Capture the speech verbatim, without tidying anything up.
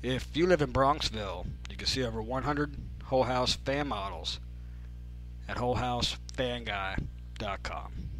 If you live in Bronxville, you can see over one hundred Whole House fan models at whole house fan guy dot com.